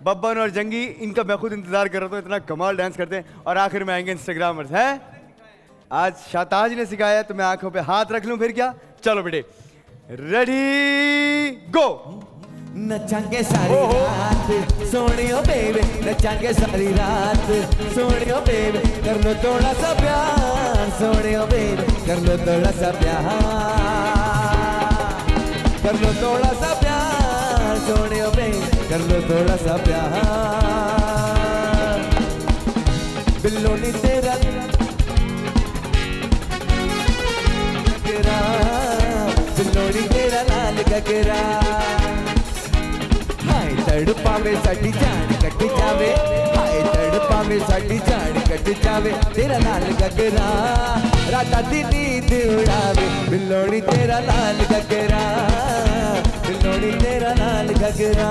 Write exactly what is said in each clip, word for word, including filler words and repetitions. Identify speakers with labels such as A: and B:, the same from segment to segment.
A: बब्बन और जंगी, इनका मैं खुद इंतजार कर रहा था, इतना कमाल डांस करते हैं। और आखिर में आएंगे इंस्टाग्रामर्स हैं। आज शाताज ने सिखाया तो मैं आंखों पे हाथ रख लूं फिर क्या। चलो बेटे, रेडी गो।
B: नचांगे सारी रात सोनियो बेबी, नचांगे सारी रात सोनियो बेबी, कर लो थोड़ा सा प्यार सोनियो बेबी, कर लो थोड़ा सा प्यार, कर लो थोड़ा सा प्यार सोनियो बेबी, कर लो थोड़ा सा प्यार। बिल्लो नी तेरा गगरा, बिल्लो नी तेरा लाल गगरा, तड़पावे साडी जान कट जावे, हाय तड़पावे साडी जान कट जावे, तेरा लाल गगरा राता दी नींद उड़ावे, बिल्लोड़ी तेरा लाल गगरा, बिल्लोड़ी तेरा लाल गगरा।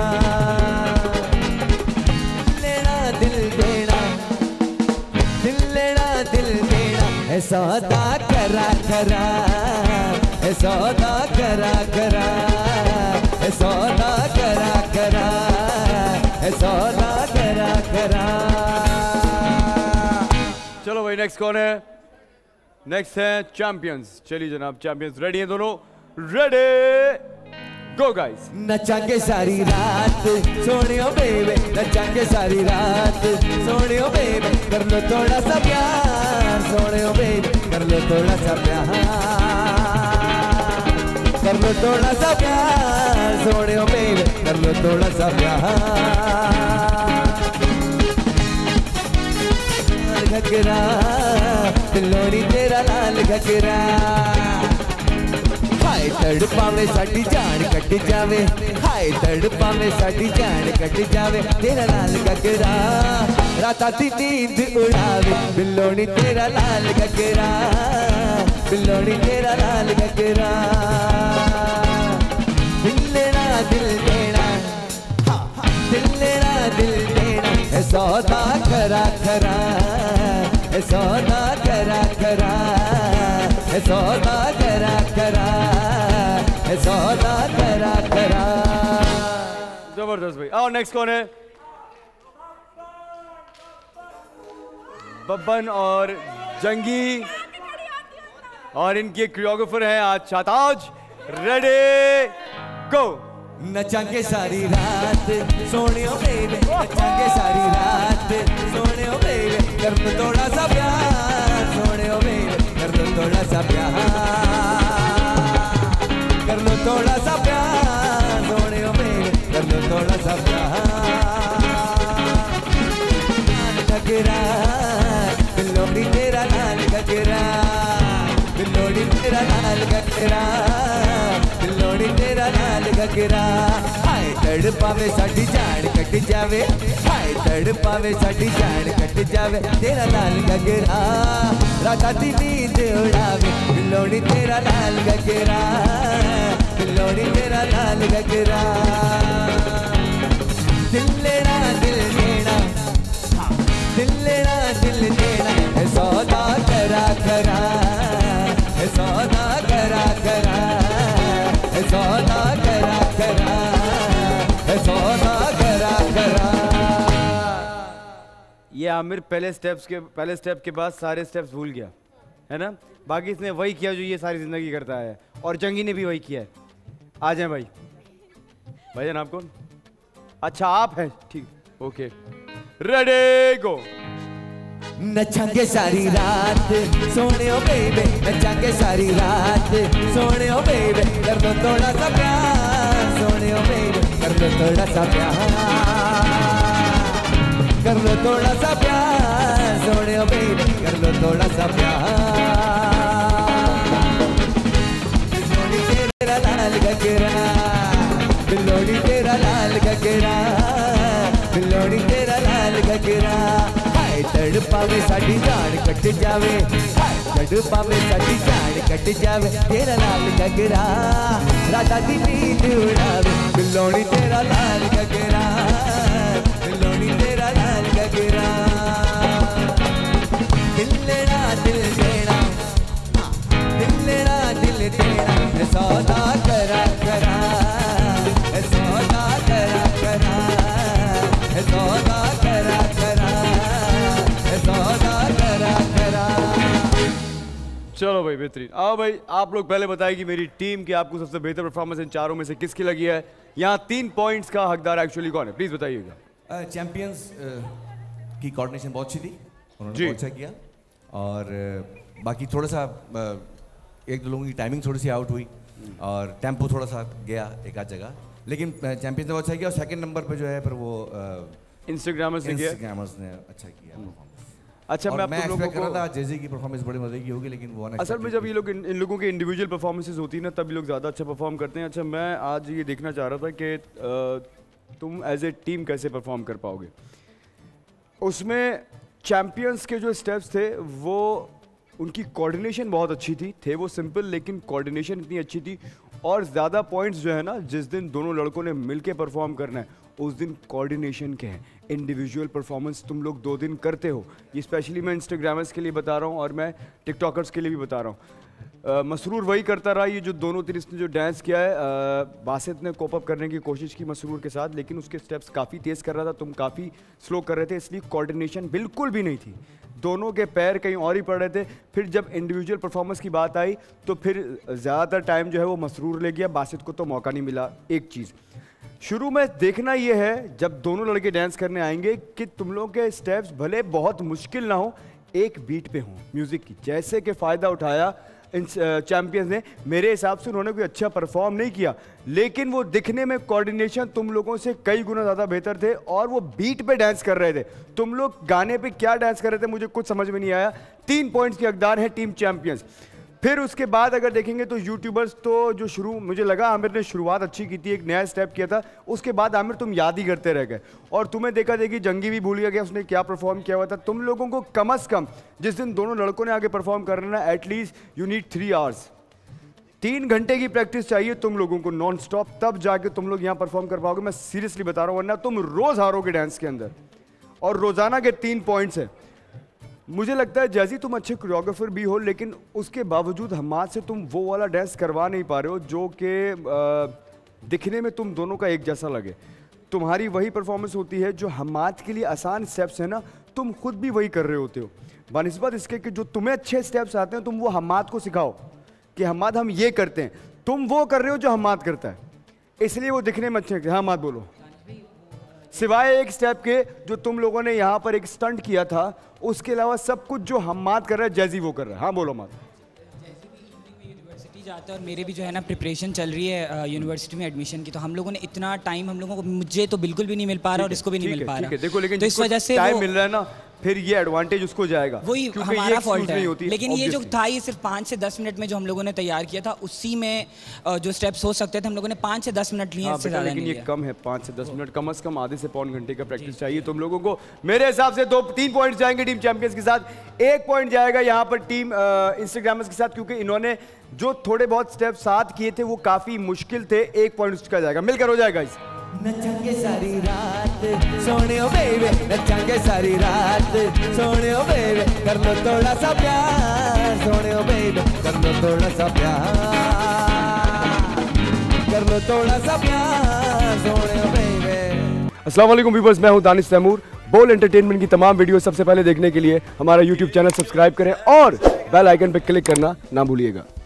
B: लेना दिल देना, दिल लेना दिल देना, है सौदा करा करा, है सौदा करा करा, है सौदा करा करा, है सौदा करा करा।
A: चलो भाई, नेक्स्ट कौन है? नेक्स्ट है चैंपियंस। चलिए जनाब, चैंपियंस रेडी हैं दोनों? Ready go guys.
B: नचांगे सारी रात सोनियो बेबी, नचांगे सारी रात सोनियो बेबी, कर लो थोड़ा सा प्यार सोनियो बेबी, कर लो थोड़ा सा प्यार, कर लो थोड़ा सा प्यार सोनियो बेबी, कर लो थोड़ा सा प्यार। घगरा बिल्लोड़ी तेरा लाल घगरा, हाय तड़पावे साडी जान कट जावे, हाय तड़पावे साडी जान कट जावे, तेरा लाल घगरा राता दी नींद उड़ावे, बिल्लोड़ी तेरा लाल घगरा, बिल्लोड़ी तेरा लाल घगरा। दिल लेना दिल देना, दिल लेना दिल देना, है सौदा करा करा, है सौदा करा करा, है सौदा करा करा, है सौदा करा करा।
A: जबरदस्त भाई। आओ नेक्स्ट कौन है? बब्बन और जंगी, और इनके कोरियोग्राफर हैं आज शाताज। रेडी गो।
B: नचांगे सारी रात सोनियो बेबी, नचांगे सारी रात सोनियो बेबी, कर लो थोड़ा सा प्यार सोनियो बेबी, कर लो थोड़ा सा प्यार, कर लो थोड़ा सा प्यार सोनियो बेबी, कर लो थोड़ा सा प्यार। गगरा बिल्लोड़ी तेरा लाल गगरा, बिल्लोड़ी तेरा लाल गगरा, बिल्लोड़ी तेरा लाल गगरा, हाय तड़पावे साडी जान कट जावे, हाय तड़पावे साडी जान कट जावे, तेरा लाल गगरा राता दी नींद उड़ावे, बिल्लोड़ी तेरा लाल गगरा, बिल्लोड़ी तेरा लाल गगरा। दिल लेना दिल देना, दिल लेना दिल देना, है सौदा करा करा, है सौदा करा करा, है सौदा करा करा, है सौदा करा करा।
A: ये आमिर पहले स्टेप्स के पहले स्टेप के बाद सारे स्टेप्स भूल गया है ना, बाकी इसने वही किया जो ये सारी जिंदगी करता है, और जंगी ने भी वही किया है। आ जाए भाई। भाईजान आप कौन? अच्छा आप हैं, ठीक, ओके। रेडी गो।
B: नचांगे सारी रात सोनियो बेबी, नचांगे सारी रात सोनियो बेबी, कर लो थोड़ा सा प्यार सोनियो बेबी, कर लो थोड़ा सा प्यार, कर लो थोड़ा सा प्यार सोनियो बेबी, कर लो थोड़ा सा प्यार। बिल्लोड़ी तेरा लाल गगरा, बिल्लोड़ी तेरा लाल गगरा, बिल्लोड़ी तेरा लाल गगरा, हाय तड़पावे साडी जान कट जावे, हाय तड़पावे साडी जान कट जावे, तेरा लाल गगरा राता दी नींद उड़ावे, बिल्लोड़ी तेरा लाल गगरा, बिल्लोड़ी तेरा लाल गगरा। दिल लेना दिल देना, दिल लेना दिल देना, है सौदा करा करा, है सौदा करा करा, है
A: चलो भाई बेहतरीन। आओ भाई, आप लोग पहले बताइए कि मेरी टीम की आपको सबसे बेहतर परफॉर्मेंस इन चारों में से किसकी लगी है? यहाँ तीन पॉइंट्स का हकदार एक्चुअली कौन है, प्लीज बताइएगा।
C: चैंपियंस की कोऑर्डिनेशन बहुत अच्छी थी, उन्होंने बहुत अच्छा किया। और uh, बाकी थोड़ा सा uh, एक दो लोगों की टाइमिंग थोड़ी सी आउट हुई और टेम्पो थोड़ा सा गया एक आध जगह, लेकिन चैंपियंस ने बहुत अच्छा किया। और सेकंड नंबर पे जो है फिर वो
A: इंस्टाग्रामर्स ने किया,
C: इंस्टाग्रामर्स ने अच्छा किया।
A: अच्छा, मैं
C: मैं
A: आप लोगों
C: एक्सपेक्ट कर रहा था जेजी की परफॉर्मेंस बड़ी मजे की होगी, लेकिन वो
A: असल में जब ये लोग इन, इन लोगों की इंडिविजुअल परफॉर्मेंसेस होती है ना, तब ये लोग ज़्यादा अच्छा परफॉर्म करते हैं। अच्छा, मैं आज ये देखना चाह रहा था कि तुम एज ए टीम कैसे परफॉर्म कर पाओगे। उसमें चैम्पियंस के जो स्टेप्स थे वो उनकी कोऑर्डिनेशन बहुत अच्छी थी, थे वो सिंपल लेकिन कोऑर्डिनेशन इतनी अच्छी थी। और ज़्यादा पॉइंट्स जो है ना, जिस दिन दोनों लड़कों ने मिलके परफॉर्म करना है उस दिन कोऑर्डिनेशन के हैं। इंडिविजुअल परफॉर्मेंस तुम लोग दो दिन करते हो, ये स्पेशली मैं इंस्टाग्रामर्स के लिए बता रहा हूँ और मैं टिकटॉकर्स के लिए भी बता रहा हूँ। मसरूर वही करता रहा, ये जो दोनों तीन इसने जो डांस किया है, uh, बासित ने कोप अप करने की कोशिश की मसरूर के साथ, लेकिन उसके स्टेप्स काफ़ी तेज़ कर रहा था, तुम काफ़ी स्लो कर रहे थे, इसलिए कोऑर्डिनेशन बिल्कुल भी नहीं थी। दोनों के पैर कहीं और ही पड़ रहे थे। फिर जब इंडिविजुअल परफॉर्मेंस की बात आई तो फिर ज़्यादातर टाइम जो है वो मसरूर ले गया, बासित को तो मौका नहीं मिला। एक चीज़ शुरू में देखना ये है, जब दोनों लड़के डांस करने आएंगे, कि तुम लोगों के स्टेप्स भले बहुत मुश्किल ना हो, एक बीट पे हों म्यूज़िक की। जैसे कि फ़ायदा उठाया इन चैम्पियंस ने, मेरे हिसाब से उन्होंने कोई अच्छा परफॉर्म नहीं किया, लेकिन वो दिखने में कोऑर्डिनेशन तुम लोगों से कई गुना ज़्यादा बेहतर थे और वो बीट पे डांस कर रहे थे। तुम लोग गाने पे क्या डांस कर रहे थे मुझे कुछ समझ में नहीं आया। तीन पॉइंट्स के हकदार है टीम चैम्पियंस। फिर उसके बाद अगर देखेंगे तो यूट्यूबर्स तो जो शुरू, मुझे लगा आमिर ने शुरुआत अच्छी की थी, एक नया स्टेप किया था, उसके बाद आमिर तुम याद ही करते रह गए। और तुम्हें देखा देखी जंगी भी भूल गया उसने क्या परफॉर्म किया हुआ था। तुम लोगों को कम अज़ कम जिस दिन दोनों लड़कों ने आगे परफॉर्म करना है, at least you need three hours, तीन घंटे की प्रैक्टिस चाहिए तुम लोगों को नॉन स्टॉप, तब जाके तुम लोग यहाँ परफॉर्म कर पाओगे। मैं सीरियसली बता रहा हूँ, वरना तुम रोज़ हारोगे डांस के अंदर। और रोज़ाना के तीन पॉइंट्स है। मुझे लगता है जैसी तुम अच्छे कोरियोग्राफर भी हो, लेकिन उसके बावजूद हमाद से तुम वो वाला डांस करवा नहीं पा रहे हो जो कि दिखने में तुम दोनों का एक जैसा लगे। तुम्हारी वही परफॉर्मेंस होती है जो हमाद के लिए आसान स्टेप्स है ना, तुम खुद भी वही कर रहे होते हो। बनिस्बत इसके कि जो तुम्हें अच्छे स्टेप्स आते हैं तुम वो हमाद को सिखाओ कि हमाद हम ये करते हैं, तुम वो कर रहे हो जो हमाद करता है, इसलिए वो दिखने में अच्छे लगते हैं। हमाद बोलो। सिवाय एक स्टेप के जो तुम लोगों ने यहाँ पर एक स्टंट किया था, उसके अलावा सब कुछ जो हमाद कर रहा है जैजी वो कर रहा है। हाँ बोलो माद।
D: यूनिवर्सिटी जाता है और मेरे भी जो है ना प्रिपरेशन चल रही है यूनिवर्सिटी में एडमिशन की, तो हम लोगों ने इतना टाइम हम लोगों को, मुझे तो बिल्कुल भी नहीं मिल पा रहा और इसको भी नहीं मिल पा रहा।
A: देखो लेकिन
D: तो इस वजह से
A: टाइम मिल रहा है ना, फिर ये एडवांटेज उसको जाएगा,
D: वही हमारा फॉल्ट है।
A: होती,
D: लेकिन ये जो था ये सिर्फ पाँच से दस मिनट में जो हम लोगों ने तैयार किया था, उसी में जो स्टेप्स हो सकते थे हम लोगों ने पाँच से दस मिनट लिए।
A: हाँ, लेकिन ये कम है, पाँच से दस मिनट, कम से कम आधे से पौन घंटे का प्रैक्टिस चाहिए तुम लोगों को। मेरे हिसाब से दो तीन पॉइंट जाएंगे टीम चैंपियंस के साथ, एक पॉइंट जाएगा यहाँ पर टीम इंस्टाग्रामर्स के साथ, क्योंकि इन्होंने जो थोड़े बहुत स्टेप साथ किए थे वो काफी मुश्किल थे। एक पॉइंट उसका जाएगा, मिलकर हो जाएगा इस
B: नचंगे सारी रात सोने ओ बेबे, नचंगे सारी रात सोने ओ बेबे, कर लो थोड़ा सा प्यार सोने ओ बेबे, कर लो थोड़ा सा प्यार, कर लो थोड़ा सा प्यार सोने ओ बेबे।
A: अस्सलाम वालेकुम व्यूअर्स, मैं हूं दानिश तैमूर। बोल एंटरटेनमेंट की तमाम वीडियो सबसे पहले देखने के लिए हमारा यूट्यूब चैनल सब्सक्राइब करें और बेल आइकन पर क्लिक करना ना भूलिएगा।